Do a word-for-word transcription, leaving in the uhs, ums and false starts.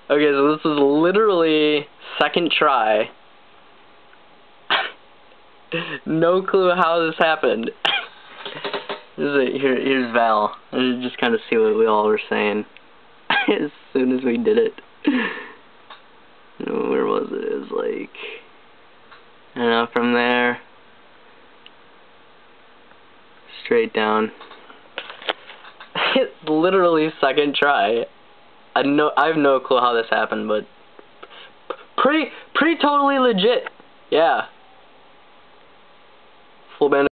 Okay, so this is literally second try. No clue how this happened. This is a, here, here's Val. Let's just kind of see what we all were saying as soon as we did it. Where was it? It was like, I don't know, from there straight down. It's literally second try. I know I have no clue how this happened, but pretty pretty totally legit. Yeah. Full band.